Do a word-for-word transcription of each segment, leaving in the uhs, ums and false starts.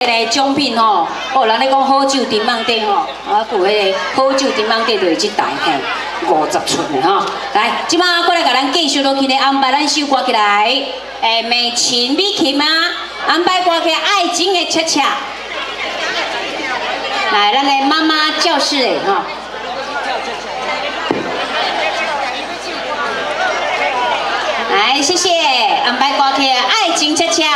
个奖品吼，哦，人咧讲好酒珍舫底吼，啊，有迄个好酒珍舫底就是这台嘿，五十寸的吼。来，即马过来甲咱继续落去咧安排咱首歌起来，诶，美琴美琴啊，安排歌曲爱情的恰恰。来，咱的妈妈教室诶吼。 来，谢谢，安排歌曲《爱情恰恰》。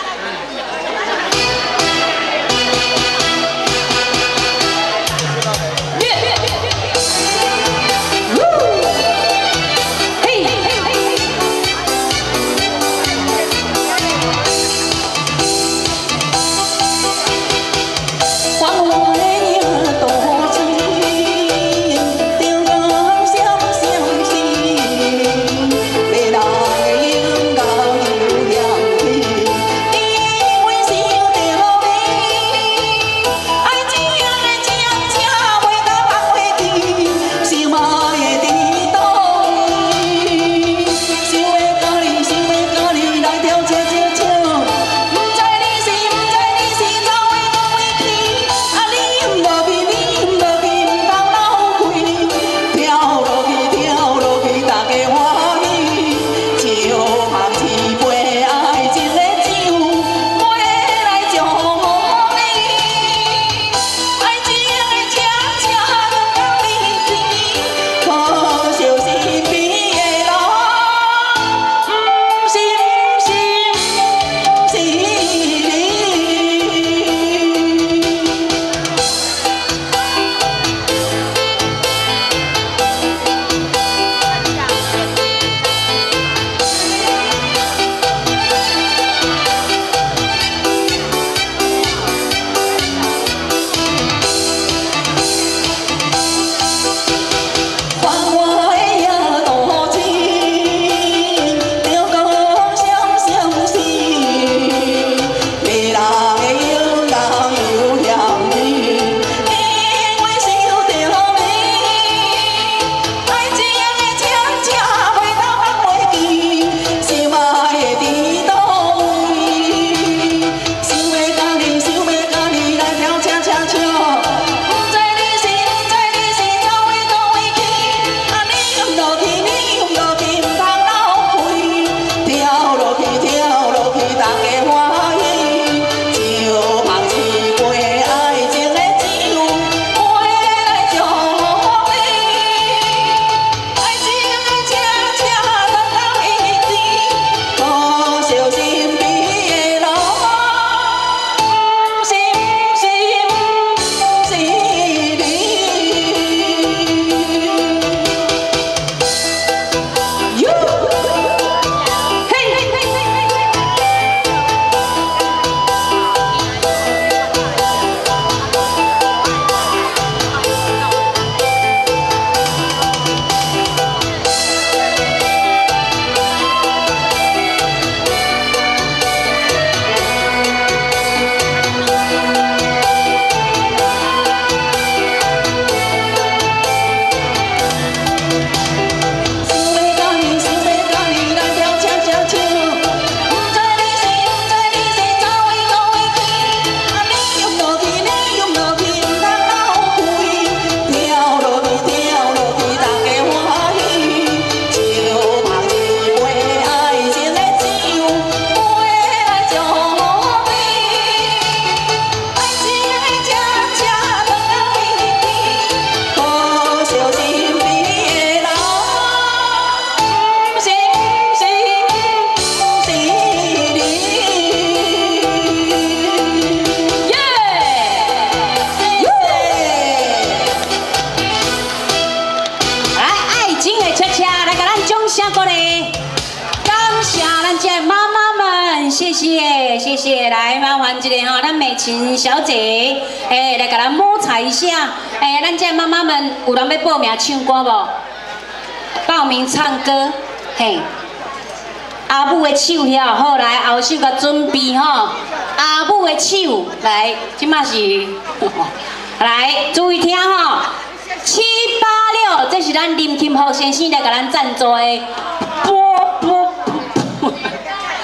谢谢谢谢，来麻烦一个吼，咱美琴小姐，诶，来给咱摸彩一下。诶，咱这妈妈们有人要报名唱歌无？报名唱歌，嘿。阿母的手遐好，来后手甲准备吼。阿母的手，来，即马是，来注意听吼，七八六，这是咱林金福先生来给咱赞助的。波波。哦，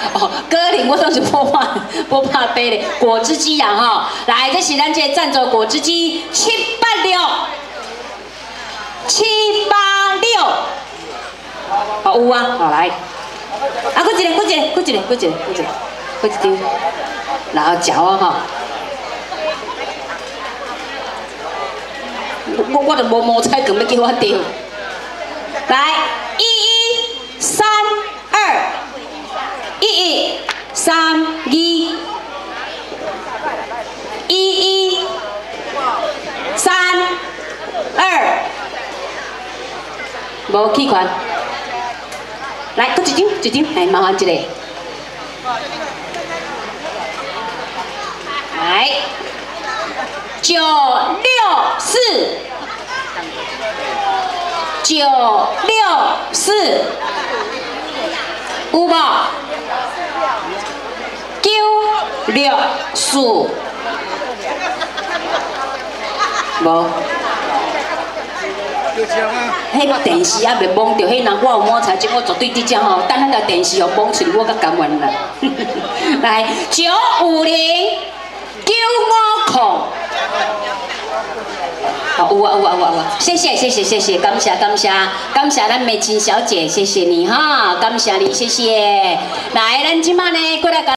歌龄我都是不怕不怕背的果汁机呀哈，来，这是咱这赞助果汁机七八六七八六，好有啊，好来，啊，搁一个，搁一个，搁一个，搁一个，搁一个，搁一张，然后嚼啊哈，我我都无摸菜，根本叫我丢，来，一一三二，一一。 三二一一三二，无气款，来，搁一张一张，来麻烦一个，来九六四九六四，有无？ 九六四，无。迄个电视还袂蒙着，迄若我有摸彩，即我绝对伫遮吼，等咱个电视哦蒙出，我较甘愿啦。来，九五零九五空。好，有啊有啊有啊有啊，谢谢谢谢谢谢，感谢感谢感谢咱美琴小姐，谢谢你哈，感谢你，谢谢。来，咱即摆呢，过来。